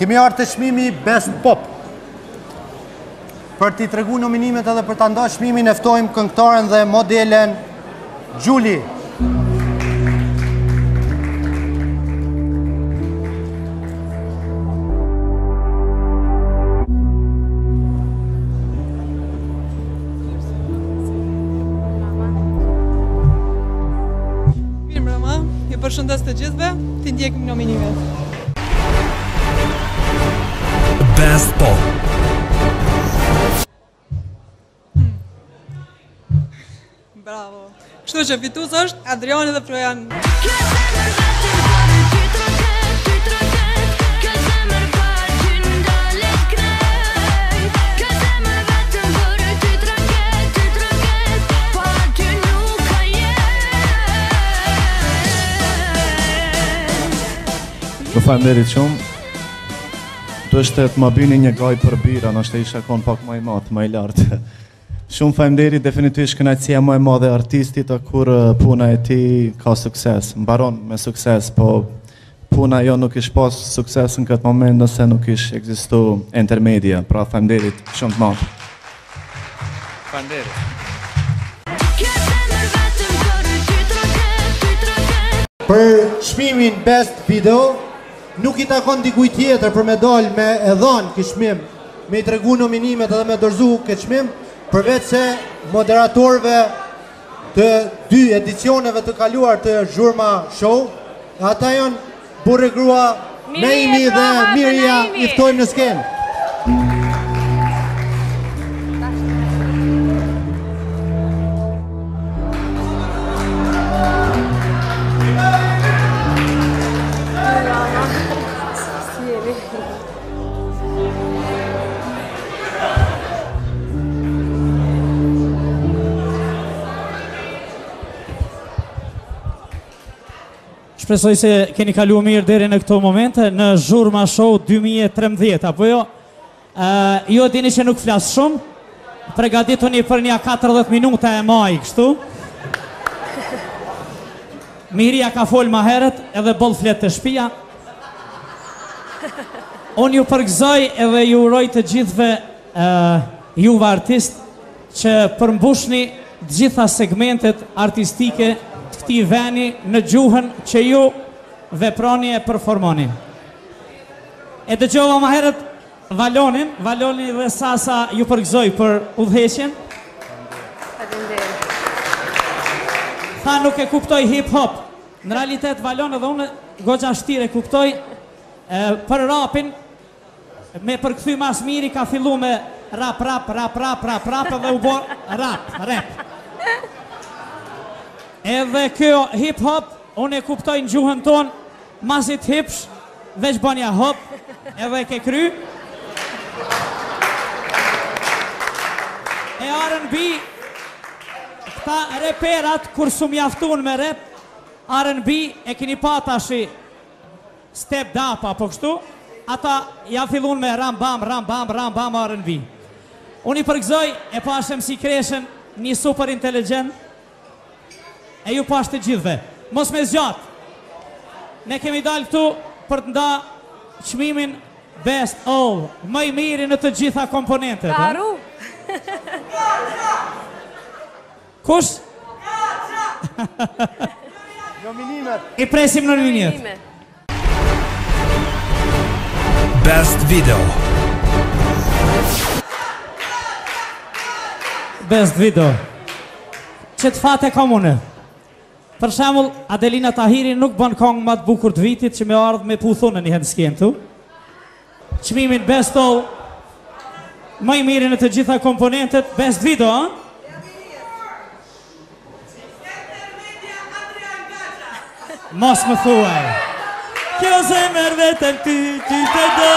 Kemi ardhur të çmimi Best Pop. Për t'i tregu nominimet edhe për ta ndarë çmimin e ftojmë këngëtaren dhe modelen Gjuli. Mirëmbrëma, ju përshëndes të gjithëve, ti ndjekim nominimet. Best Pop. Bravo. Kështu që fitues është Adriani dhe Flojan. Më falenderit shumë. Do është të më bëni një gaj për bira, nështë e isha konë pak më i matë, më i lartë. Shumë falenderit, definitivisht kënaqësia më e madhe e artistit kur puna e tij ka sukses. Mbaron me sukses, po puna jo nuk ish pas sukses në këtë moment nëse nuk ish ekzistu intermedia. Pra falenderit shumë të madh. Falenderit. Për çmimin Best Video, nuk i takon dikujt tjetër për me dalë me e dhanë këtë çmim, me i tregu nominimet edhe me dorëzu këtë çmim, përveç se moderatorëve të dy edicioneve të kaluar të Zhurma Show, ata janë burrë grua Neimi dhe Mirja, i ftojmë në skenë. Shpresoj se keni kalu mirë deri në këto momente në Zhurma Show 2013, apo jo? Jo dini që nuk flas shumë, përgatituni për një 40 minuta e maj, kështu? Mirja ka folë ma herët edhe boll flet të shpia. Unë ju përgëzoj edhe ju uroj të gjithve juve artist që përmbushni gjitha segmentet artistike këti veni në gjuhën që ju veproni e performoni. E dëgjova më herët Valoni dhe Sasa ju përgëzoj për udhëheqjen. Tha nuk e kuptoj hip-hop. Në realitet Valon edhe unë goxha shtire kuptoj për rapin, me përkthy mas miri ka fillu me rap edhe u bo rap. Edhe kjo hip-hop, unë e kuptoj në gjuhën tonë, masit hipsh, veç banja hop, edhe ke kry. E R&B, këta reperat, kur su mjaftun me rap, R&B e kini patashi step dapa, po kështu, ata ja fillun me ram bam R&B. Unë i përgëzoj, e pashem si kreshen, një super inteligent, e ju pas të gjithve. Mos me zgjat. Ne kemi dalë këtu për të nda çmimin Best All, më i miri në të gjitha komponentet. Karu. Kush? Nominimet. I presim në nominimet. Best Video. Best Video. Që të fate komune. Për shembull, Adelina Tahiri nuk bën këngë më të bukur të vitit që me ardhë me puthune një hendë skenë tu. Çmimin Best All, më i miri në të gjitha komponentet, Best Video, a? Mos më thuaj. Kjo zemër vetëm ty të do,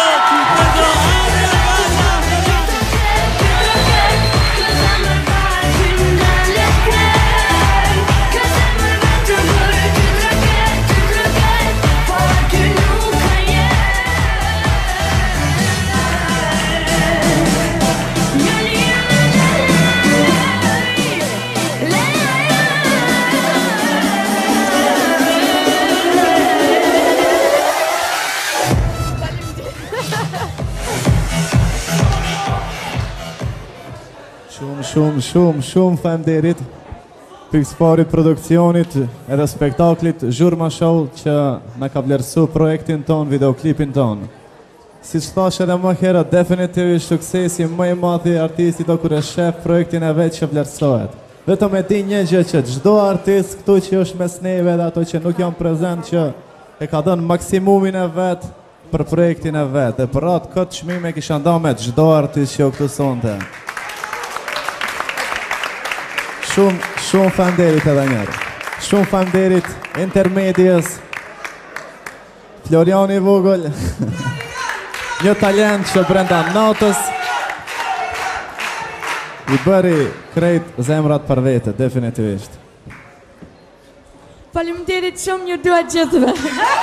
Shumë faleminderit pikësparit produksionit edhe spektaklit Zhurma Show që na ka vlerësu projektin ton, videoklipin ton. Si që thash edhe më herët, definitivisht suksesi më i madh i artistit o kur e shef projektin e vet që vlerësohet. Vetëm e di një gjë që çdo artist këtu që është mes neve dhe ato që nuk janë prezent që e ka dhënë maksimumin e vet për projektin e vet. E për atë këtë çmim e kisha nda me çdo artist që o këtu sonte. Shumë faleminderit edhe njërë. Shumë faleminderit Intermedias, Floriani Vogël, një talent që brenda natës i bëri krejt zemrat për vete, definitivisht. Faleminderit shumë ju dua gjithëve.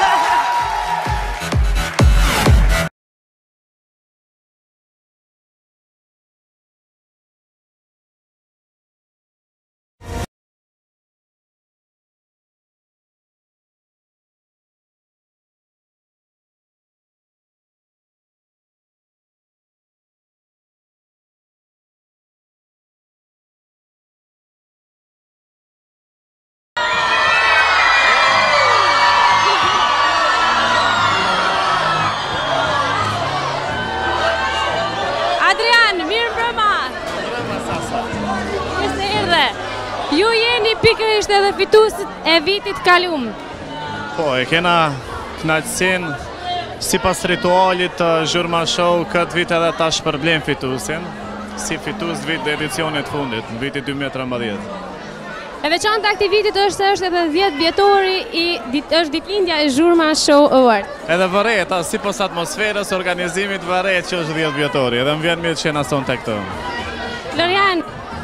Ju jeni pikërisht edhe fituesit e vitit kalum. Po, e kena knaqësin si pas ritualit të Zhurma Show këtë vit edhe ta shpërblim fituesin si fitues vit dhe edicionit fundit, në vitit 2013. E veçanta këtij vitit është edhe 10 vjetori është ditëlindja e Zhurma Show Award. Edhe vëret, si pas atmosferës, organizimit vëret që është 10 vjetori, edhe më vjen mirë që jena son të këto. Florian,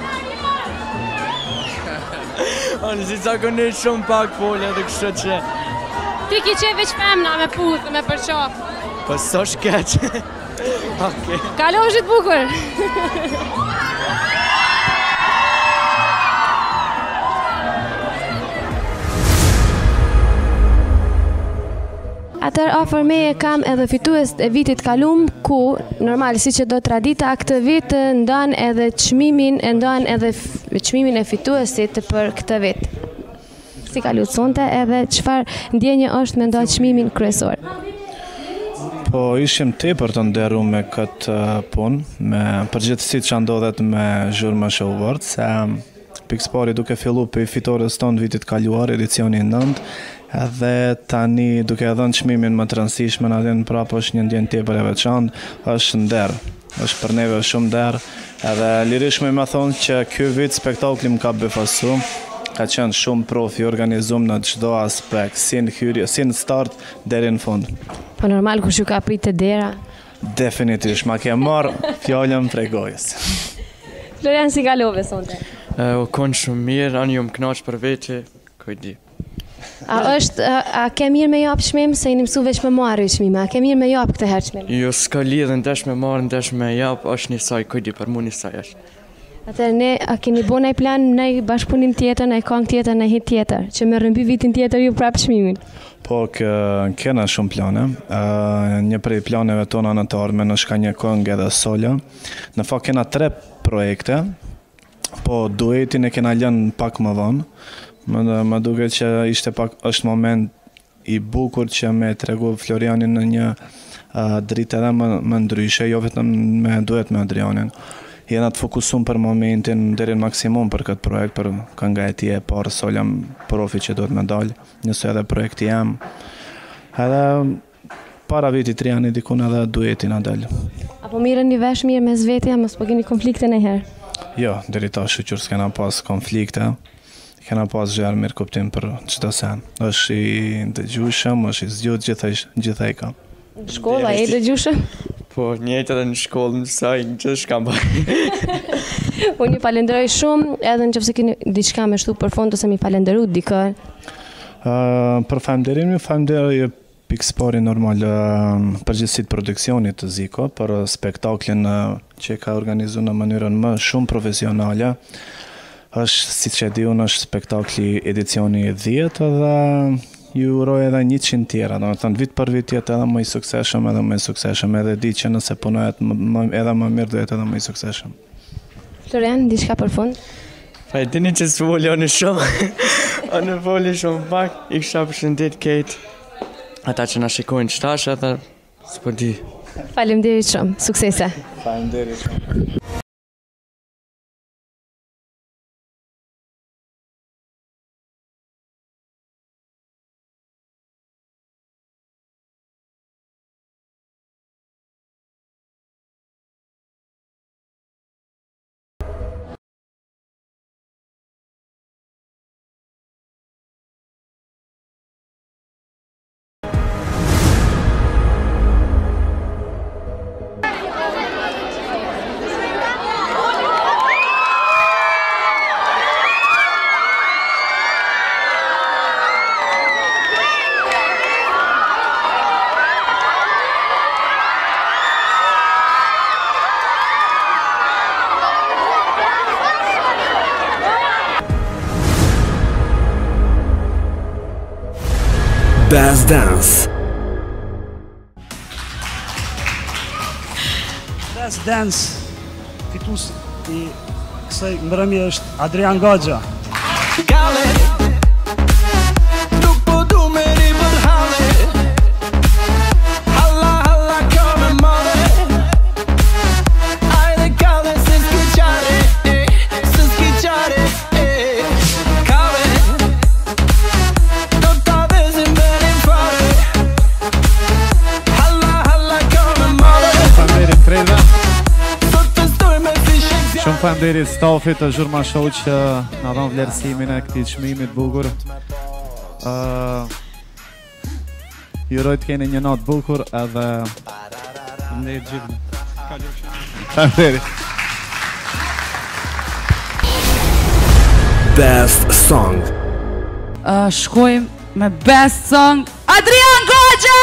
Unë si zakonisht shumë pak folë edhe kështë që... Ti ki qe veç femna me puthë, me përqaf. Po so shkeq. Okay. Kaloshit bukur. Atër afër meje kam edhe fitues e vitit kalum, ku normal si që do tradita këtë vit ndan edhe çmimin e fituesit për këtë vit. Si ka lutë sonte edhe çfarë ndjenje është me nda çmimin kryesor? Po ishim tepër të nderu me këtë punë, me përgjithësit që ndodhet me Zhurma Show Award, se pikëspari duke fillu për fitores tonë vitit kaluar, edicioni 9, edhe tani duke dhënë çmimin më të rëndësishëm atë në prapë është një ndjenjë tepër e veçantë, është nder, është për neve shumë nder, edhe lirisht më thonë që ky vit spektakli më ka befasu, ka qenë shumë profi, organizum në çdo aspekt, si në hyrje, si në start deri në fund. Po normal kush ju ka pritë dera? Definitivisht, ma ke marrë fjallën prej gojës. Florian, si kalove sonte? U konë shumë mirë, anë ju më knaqë për veti, kujdi. A ke mirë me japë çmim, se i një mësu veç me marrë i çmime, a ke mirë me japë këtë herë çmim? Jo, s'ka lidhë ndesh me marrë, ndesh me japë, është një saj, kujdi, për mu një saj është. Atër ne, a keni bo nëj plan, nëj bashkëpunim tjetër, nëj kong tjetër, nëj hit tjetër, që me rëmbi vitin tjetër ju prapë çmimin? Po, kena shumë plane. Një prej planeve tona në të ardhmen është ka një këngë edhe solo. Në fakt kena 3 projekte, po duetin e kena lënë pak më vonë. Më duket që është moment i bukur që me tregu Florianin në një dritë edhe më ndryshe, jo vetëm me duet me Adrianin. Jena të fokusum për momentin deri në maksimum për këtë projekt, për kënga e tje, parë soljam profi që duhet me dalë, njësë edhe projekti jam. Edhe para viti 3 janë i dikun edhe duetin a dalë. Apo mirën një vesh mirë me zvetja, mos po keni konflikte në herë? Jo, deri ta shqyqur s'kena pas konflikte, kena pas zherë mirë kuptim për qëto sen. është i dëgjushëm, është i zgjut gjithaj ka. Në shkolla e i dëgjushëm? Po, njëjtë edhe në shkollë, në saj, në që shka mba. Unë një falenderoj shumë, edhe në qëfëse keni diçka me shtu për fond, ose mi falenderu dikë? Për falenderim, ju falenderoj pikëspari normal përgjithësit produksionit të Ziko, për spektaklin që ka organizu në mënyrën më shumë profesionale. është, si që di unë, është spektakli edicioni 10 dhe ju uroj edhe 100 tjera, do me thënë vit për vit jetë edhe më i sukseshëm edhe di që nëse punohet edhe më mirë do jetë edhe më i sukseshëm. Florian, diçka për fund? Pa e dini që s'voli anë shumë, anë voli shumë pak, I kisha përshëndet Kate, ata që na shikojnë qtash edhe s'po di. Faleminderit shumë, suksese! Faleminderit shumë. Best Dance. Best Dance fitues I kësaj mbrëmje është Adrian Goxha. Shumë faleminderit stafit të Zhurma Show që na dhon vlerësimin e këtij çmimi të bukur. Ju uroj të keni një natë bukur edhe faleminderit gjithë. Faleminderit. Best Song. Shkojmë me Best Song Adrian Goxha!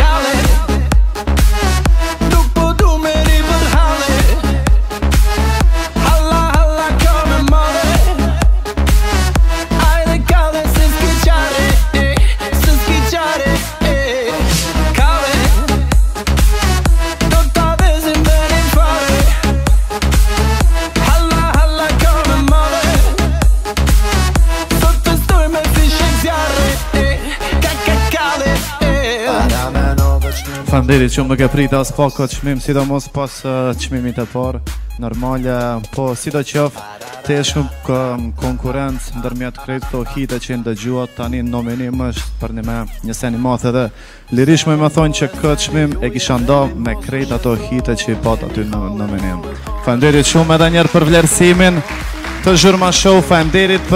Faleminderit që më ke prit as pak këtë çmim, sidomos pas çmimit të parë. Normale, po sidoqoftë të jesh konkurrencë ndërmjet krejt këto hite që ndëgjuat tani nominim është për një sen I madh edhe lirisht më thonë që këtë çmim e kisha nda me krejt ato hite që I pat aty në nominim. Faleminderit shumë edhe njerë për vlerësimin të Zhurma Show, faleminderit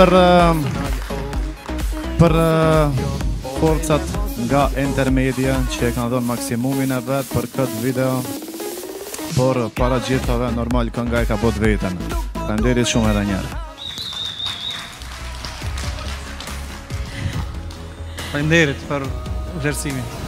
për forcat nga Intermedia që e kanë dhënë maksimumin e vetë për këtë video, por para gjithave normal kënga e ka bot vetën. Faleminderit shumë edhe njerë. Faleminderit për vlerësimin.